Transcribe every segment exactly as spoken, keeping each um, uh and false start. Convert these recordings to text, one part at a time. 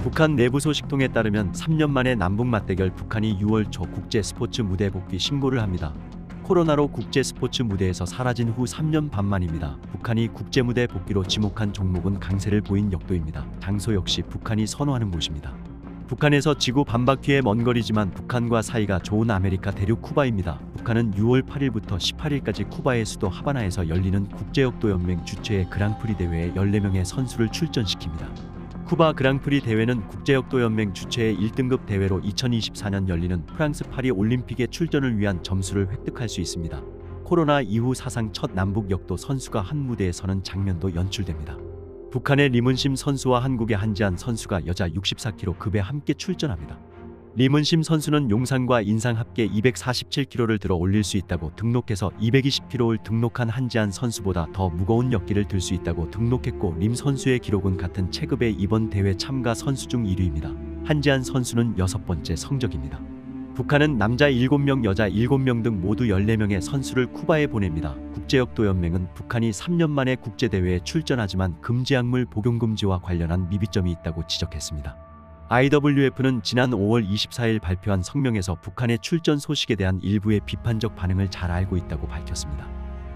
북한 내부 소식통에 따르면 삼 년 만에 남북 맞대결. 북한이 유월 초 국제 스포츠 무대 복귀 신고를 합니다. 코로나로 국제 스포츠 무대에서 사라진 후 삼 년 반 만입니다. 북한이 국제 무대 복귀로 지목한 종목은 강세를 보인 역도입니다. 장소 역시 북한이 선호하는 곳입니다. 북한에서 지구 반바퀴의 먼 거리지만 북한과 사이가 좋은 아메리카 대륙 쿠바입니다. 북한은 유월 팔일부터 십팔일까지 쿠바의 수도 하바나에서 열리는 국제역도연맹 주최의 그랑프리 대회에 열네 명의 선수를 출전시킵니다. 쿠바 그랑프리 대회는 국제역도연맹 주최의 일 등급 대회로 이천이십사 년 열리는 프랑스 파리 올림픽에 출전을 위한 점수를 획득할 수 있습니다. 코로나 이후 사상 첫 남북 역도 선수가 한 무대에 서는 장면도 연출됩니다. 북한의 리문심 선수와 한국의 한지안 선수가 여자 육십사 킬로급에 함께 출전합니다. 리문심 선수는 용상과 인상 합계 이백사십칠 킬로를 들어 올릴 수 있다고 등록해서 이백이십 킬로를 등록한 한지안 선수보다 더 무거운 역기를 들 수 있다고 등록했고, 림 선수의 기록은 같은 체급의 이번 대회 참가 선수 중 일 위입니다. 한지안 선수는 여섯 번째 성적입니다. 북한은 남자 일곱 명, 여자 일곱 명 등 모두 열네 명의 선수를 쿠바에 보냅니다. 국제역도연맹은 북한이 삼 년 만에 국제대회에 출전하지만 금지약물 복용금지와 관련한 미비점이 있다고 지적했습니다. 아이더블유에프는 지난 오월 이십사일 발표한 성명에서 북한의 출전 소식에 대한 일부의 비판적 반응을 잘 알고 있다고 밝혔습니다.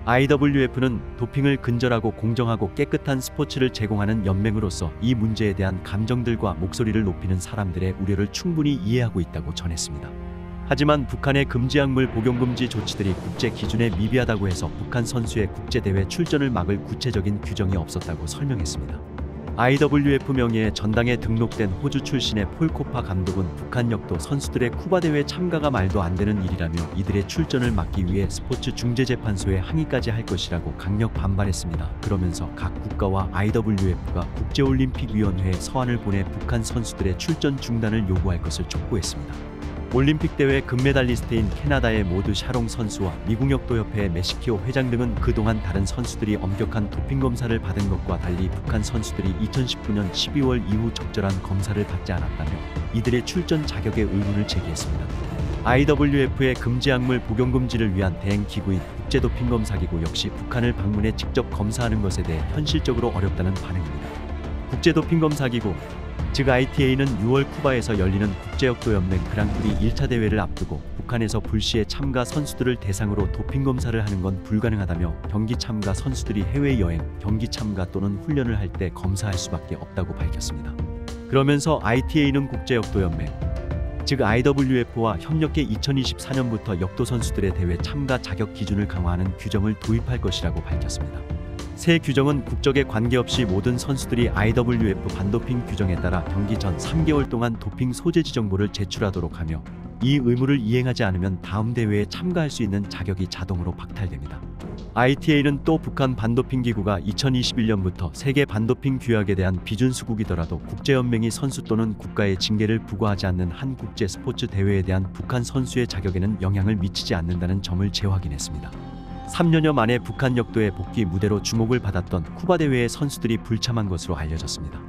아이더블유에프는 도핑을 근절하고 공정하고 깨끗한 스포츠를 제공하는 연맹으로서 이 문제에 대한 감정들과 목소리를 높이는 사람들의 우려를 충분히 이해하고 있다고 전했습니다. 하지만 북한의 금지약물 복용금지 조치들이 국제 기준에 미비하다고 해서 북한 선수의 국제대회 출전을 막을 구체적인 규정이 없었다고 설명했습니다. 아이더블유에프 명예의 전당에 등록된 호주 출신의 폴 코파 감독은 북한 역도 선수들의 쿠바 대회 참가가 말도 안 되는 일이라며 이들의 출전을 막기 위해 스포츠 중재재판소에 항의까지 할 것이라고 강력 반발했습니다. 그러면서 각 국가와 아이더블유에프가 국제올림픽위원회에 서한을 보내 북한 선수들의 출전 중단을 요구할 것을 촉구했습니다. 올림픽 대회 금메달리스트인 캐나다의 모두 샤롱 선수와 미국 역도협회의 메시키오 회장 등은 그동안 다른 선수들이 엄격한 도핑 검사를 받은 것과 달리 북한 선수들이 이천십구 년 십이월 이후 적절한 검사를 받지 않았다며 이들의 출전 자격에 의문을 제기했습니다. 아이더블유에프의 금지약물 복용금지를 위한 대행기구인 국제도핑검사기구 역시 북한을 방문해 직접 검사하는 것에 대해 현실적으로 어렵다는 반응입니다. 국제도핑검사기구 즉 아이티에이는 유월 쿠바에서 열리는 국제역도연맹 그랑프리 일 차 대회를 앞두고 북한에서 불시에 참가 선수들을 대상으로 도핑 검사를 하는 건 불가능하다며 경기 참가 선수들이 해외여행, 경기 참가 또는 훈련을 할 때 검사할 수밖에 없다고 밝혔습니다. 그러면서 아이티에이는 국제역도연맹 즉 아이더블유에프와 협력해 이천이십사 년부터 역도 선수들의 대회 참가 자격 기준을 강화하는 규정을 도입할 것이라고 밝혔습니다. 새 규정은 국적에 관계없이 모든 선수들이 아이더블유에프 반도핑 규정에 따라 경기 전 삼 개월 동안 도핑 소재지 정보를 제출하도록 하며 이 의무를 이행하지 않으면 다음 대회에 참가할 수 있는 자격이 자동으로 박탈됩니다. 아이티에이는 또 북한 반도핑 기구가 이천이십일 년부터 세계 반도핑 규약에 대한 비준수국이더라도 국제연맹이 선수 또는 국가의 징계를 부과하지 않는 한 국제 스포츠 대회에 대한 북한 선수의 자격에는 영향을 미치지 않는다는 점을 재확인했습니다. 삼 년여 만에 북한 역도의 복귀 무대로 주목을 받았던 쿠바 대회의 선수들이 불참한 것으로 알려졌습니다.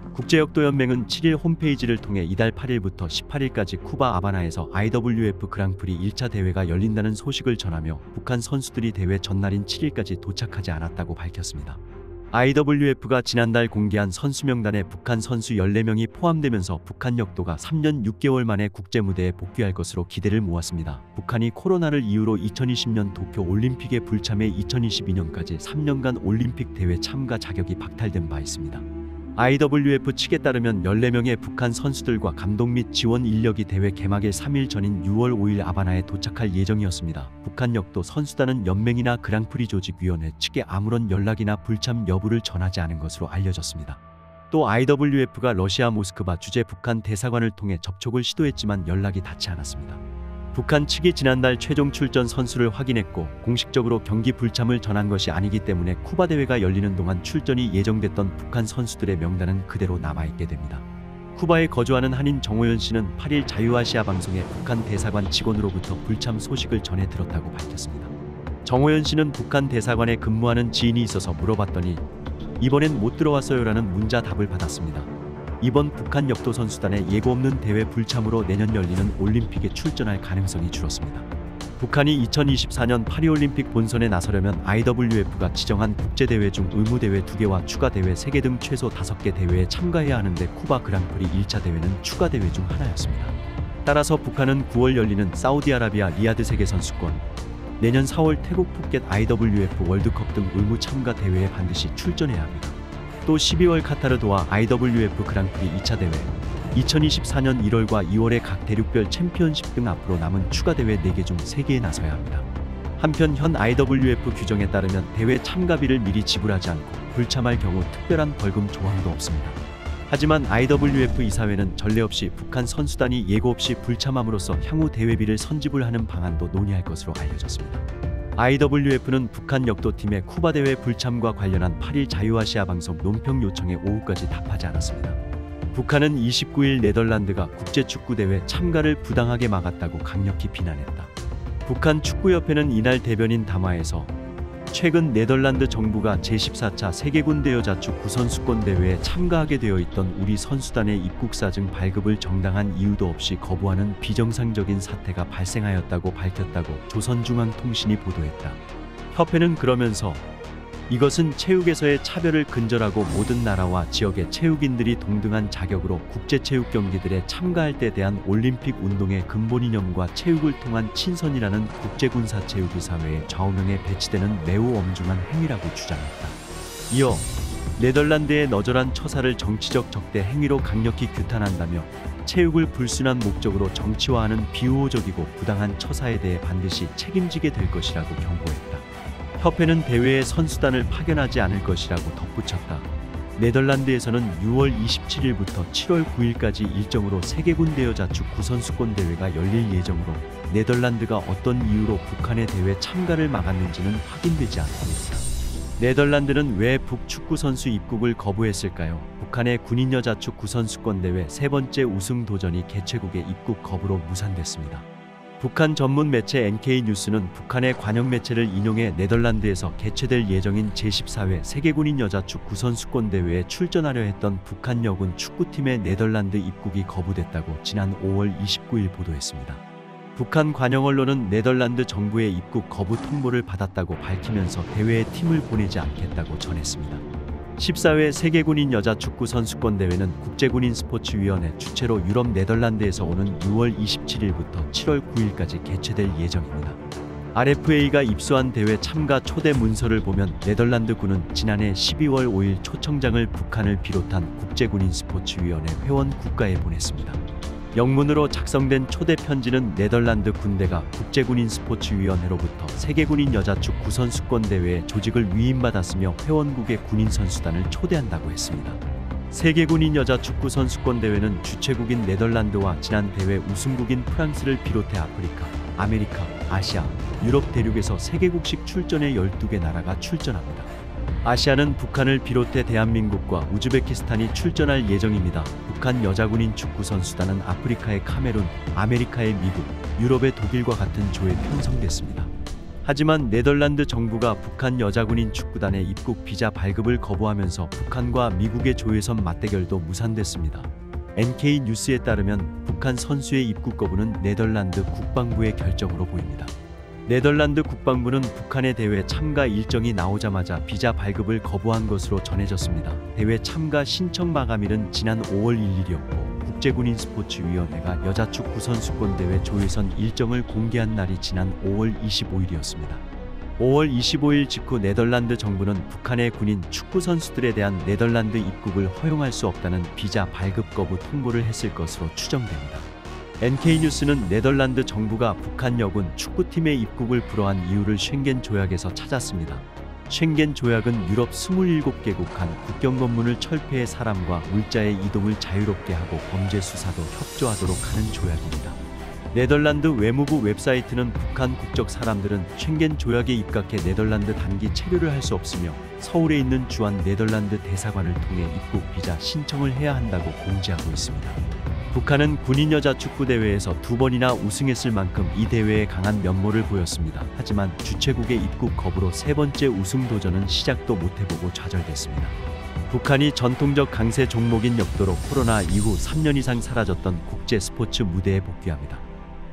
국제역도연맹은 칠일 홈페이지를 통해 이달 팔일부터 십팔일까지 쿠바 아바나에서 아이더블유에프 그랑프리 일 차 대회가 열린다는 소식을 전하며 북한 선수들이 대회 전날인 칠일까지 도착하지 않았다고 밝혔습니다. 아이더블유에프가 지난달 공개한 선수 명단에 북한 선수 열네 명이 포함되면서 북한 역도가 삼 년 육 개월 만에 국제무대에 복귀할 것으로 기대를 모았습니다. 북한이 코로나를 이유로 이천이십 년 도쿄 올림픽에 불참해 이천이십이 년까지 삼 년간 올림픽 대회 참가 자격이 박탈된 바 있습니다. 아이더블유에프 측에 따르면 열네 명의 북한 선수들과 감독 및 지원 인력이 대회 개막일 삼 일 전인 유월 오일 아바나에 도착할 예정이었습니다. 북한 역도 선수단은 연맹이나 그랑프리 조직위원회 측에 아무런 연락이나 불참 여부를 전하지 않은 것으로 알려졌습니다. 또 아이더블유에프가 러시아 모스크바 주재 북한 대사관을 통해 접촉을 시도했지만 연락이 닿지 않았습니다. 북한 측이 지난달 최종 출전 선수를 확인했고 공식적으로 경기 불참을 전한 것이 아니기 때문에 쿠바 대회가 열리는 동안 출전이 예정됐던 북한 선수들의 명단은 그대로 남아있게 됩니다. 쿠바에 거주하는 한인 정호연 씨는 팔일 자유아시아 방송에 북한 대사관 직원으로부터 불참 소식을 전해 들었다고 밝혔습니다. 정호연 씨는 북한 대사관에 근무하는 지인이 있어서 물어봤더니 이번엔 못 들어왔어요라는 문자 답을 받았습니다. 이번 북한 역도 선수단의 예고 없는 대회 불참으로 내년 열리는 올림픽에 출전할 가능성이 줄었습니다. 북한이 이천이십사 년 파리올림픽 본선에 나서려면 아이더블유에프가 지정한 국제대회 중 의무대회 두 개와 추가대회 세 개 등 최소 다섯 개 대회에 참가해야 하는데 쿠바 그랑프리 일 차 대회는 추가대회 중 하나였습니다. 따라서 북한은 구월 열리는 사우디아라비아 리야드 세계선수권, 내년 사월 태국 푸켓 아이더블유에프 월드컵 등 의무 참가 대회에 반드시 출전해야 합니다. 또 십이월 카타르 도하 아이더블유에프 그랑프리 이 차 대회, 이천이십사 년 일월과 이월에 각 대륙별 챔피언십 등 앞으로 남은 추가대회 네 개 중 세 개에 나서야 합니다. 한편 현 아이더블유에프 규정에 따르면 대회 참가비를 미리 지불하지 않고 불참할 경우 특별한 벌금 조항도 없습니다. 하지만 아이더블유에프 이사회는 전례 없이 북한 선수단이 예고 없이 불참함으로써 향후 대회비를 선지불 하는 방안도 논의할 것으로 알려졌습니다. 아이더블유에프는 북한 역도팀의 쿠바 대회 불참과 관련한 팔 일 자유아시아 방송 논평 요청에 오후까지 답하지 않았습니다. 북한은 이십구 일 네덜란드가 국제축구대회 참가를 부당하게 막았다고 강력히 비난했다. 북한 축구협회는 이날 대변인 담화에서 최근 네덜란드 정부가 제십사 차 세계군대 여자축구 선수권 대회에 참가하게 되어 있던 우리 선수단의 입국사증 발급을 정당한 이유도 없이 거부하는 비정상적인 사태가 발생하였다고 밝혔다고 조선중앙통신이 보도했다. 협회는 그러면서 이것은 체육에서의 차별을 근절하고 모든 나라와 지역의 체육인들이 동등한 자격으로 국제체육 경기들에 참가할 때 대한 올림픽 운동의 근본 이념과 체육을 통한 친선이라는 국제군사체육이 사회의 좌우명에 배치되는 매우 엄중한 행위라고 주장했다. 이어 네덜란드의 너절한 처사를 정치적 적대 행위로 강력히 규탄한다며 체육을 불순한 목적으로 정치화하는 비우호적이고 부당한 처사에 대해 반드시 책임지게 될 것이라고 경고했다. 협회는 대회에 선수단을 파견하지 않을 것이라고 덧붙였다. 네덜란드에서는 유월 이십칠일부터 칠월 구일까지 일정으로 세계군대 여자축구 선수권 대회가 열릴 예정으로 네덜란드가 어떤 이유로 북한의 대회 참가를 막았는지는 확인되지 않습니다. 네덜란드는 왜 북축구 선수 입국을 거부했을까요? 북한의 군인 여자축구 선수권 대회 세 번째 우승 도전이 개최국의 입국 거부로 무산됐습니다. 북한 전문 매체 엔케이뉴스는 북한의 관영 매체를 인용해 네덜란드에서 개최될 예정인 제십사 회 세계군인 여자축구 선수권 대회에 출전하려 했던 북한 여군 축구팀의 네덜란드 입국이 거부됐다고 지난 오월 이십구일 보도했습니다. 북한 관영 언론은 네덜란드 정부의 입국 거부 통보를 받았다고 밝히면서 대회에 팀을 보내지 않겠다고 전했습니다. 십사 회 세계군인 여자축구 선수권 대회는 국제군인 스포츠위원회 주최로 유럽 네덜란드에서 오는 유월 이십칠일부터 칠월 구일까지 개최될 예정입니다. 알에프에이가 입수한 대회 참가 초대 문서를 보면 네덜란드군은 지난해 십이월 오일 초청장을 북한을 비롯한 국제군인 스포츠위원회 회원 국가에 보냈습니다. 영문으로 작성된 초대 편지는 네덜란드 군대가 국제군인 스포츠위원회로부터 세계군인 여자축구 선수권 대회에 조직을 위임받았으며 회원국의 군인 선수단을 초대한다고 했습니다. 세계군인 여자축구 선수권 대회는 주최국인 네덜란드와 지난 대회 우승국인 프랑스를 비롯해 아프리카, 아메리카, 아시아, 유럽 대륙에서 세개국씩 출전해 열두 개 나라가 출전합니다. 아시아는 북한을 비롯해 대한민국과 우즈베키스탄이 출전할 예정입니다. 북한 여자군인 축구 선수단은 아프리카의 카메룬, 아메리카의 미국, 유럽의 독일과 같은 조에 편성됐습니다. 하지만 네덜란드 정부가 북한 여자군인 축구단의 입국 비자 발급을 거부하면서 북한과 미국의 조회선 맞대결도 무산됐습니다. 엔케이뉴스에 따르면 북한 선수의 입국 거부는 네덜란드 국방부의 결정으로 보입니다. 네덜란드 국방부는 북한의 대회 참가 일정이 나오자마자 비자 발급을 거부한 것으로 전해졌습니다. 대회 참가 신청 마감일은 지난 오월 일일이었고 국제군인 스포츠위원회가 여자축구 선수권 대회 조회선 일정을 공개한 날이 지난 오월 이십오일이었습니다. 오월 이십오일 직후 네덜란드 정부는 북한의 군인 축구 선수들에 대한 네덜란드 입국을 허용할 수 없다는 비자 발급 거부 통보를 했을 것으로 추정됩니다. 엔케이뉴스는 네덜란드 정부가 북한 여군 축구팀의 입국을 불허한 이유를 쉥겐 조약에서 찾았습니다. 쉥겐 조약은 유럽 이십칠 개국 간 국경 검문을 철폐해 사람과 물자의 이동을 자유롭게 하고 범죄 수사도 협조하도록 하는 조약입니다. 네덜란드 외무부 웹사이트는 북한 국적 사람들은 쉥겐 조약에 입각해 네덜란드 단기 체류를 할 수 없으며 서울에 있는 주한 네덜란드 대사관을 통해 입국 비자 신청을 해야 한다고 공지하고 있습니다. 북한은 군인 여자 축구 대회에서 두 번이나 우승했을 만큼 이 대회에 강한 면모를 보였습니다. 하지만 주최국의 입국 거부로 세 번째 우승 도전은 시작도 못해보고 좌절됐습니다. 북한이 전통적 강세 종목인 역도로 코로나 이후 삼 년 이상 사라졌던 국제 스포츠 무대에 복귀합니다.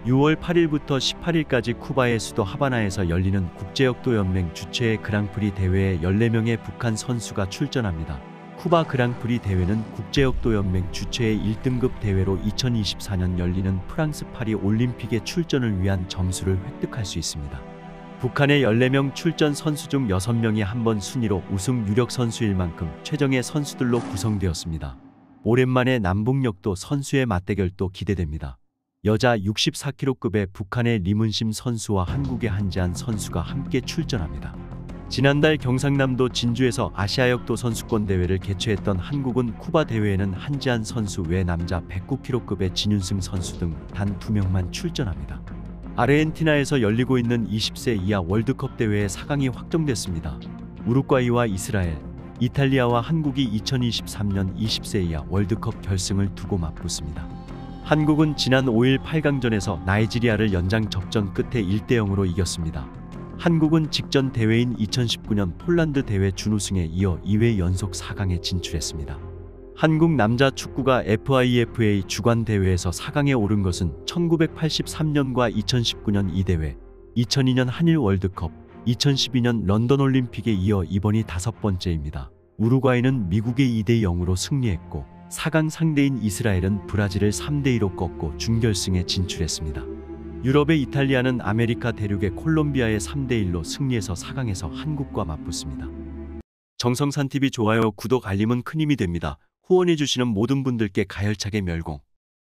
유월 팔일부터 십팔일까지 쿠바의 수도 하바나에서 열리는 국제역도연맹 주최의 그랑프리 대회에 열네 명의 북한 선수가 출전합니다. 쿠바 그랑프리 대회는 국제역도연맹 주최의 일 등급 대회로 이천이십사년 열리는 프랑스 파리 올림픽에 출전을 위한 점수를 획득할 수 있습니다. 북한의 열네 명 출전 선수 중 여섯 명이 한 번 순위로 우승 유력 선수일 만큼 최정예 선수들로 구성되었습니다. 오랜만에 남북역도 선수의 맞대결도 기대됩니다. 여자 육십사 킬로급의 북한의 리문심 선수와 한국의 한지한 선수가 함께 출전합니다. 지난달 경상남도 진주에서 아시아역도 선수권 대회를 개최했던 한국은 쿠바 대회에는 한지한 선수 외 남자 백구 킬로급의 진윤승 선수 등 단 두 명만 출전합니다. 아르헨티나에서 열리고 있는 이십 세 이하 월드컵 대회의 사 강이 확정됐습니다. 우루과이와 이스라엘, 이탈리아와 한국이 이천이십삼년 이십 세 이하 월드컵 결승을 두고 맞붙습니다. 한국은 지난 오일 팔 강전에서 나이지리아를 연장 접전 끝에 일 대 영으로 이겼습니다. 한국은 직전 대회인 이천십구년 폴란드 대회 준우승에 이어 이 회 연속 사 강에 진출했습니다. 한국 남자 축구가 에프아이에프에이 주관 대회에서 사 강에 오른 것은 천구백팔십삼년과 이천십구년 이 대회, 이천이년 한일 월드컵, 이천십이년 런던 올림픽에 이어 이번이 다섯 번째입니다. 우루과이는 미국의 이 대 영으로 승리했고 사 강 상대인 이스라엘은 브라질을 삼 대 이로 꺾고 준결승에 진출했습니다. 유럽의 이탈리아는 아메리카 대륙의 콜롬비아에 삼 대 일로 승리해서 사 강에서 한국과 맞붙습니다. 정성산티비 좋아요, 구독, 알림은 큰 힘이 됩니다. 후원해주시는 모든 분들께 가열차게 멸공.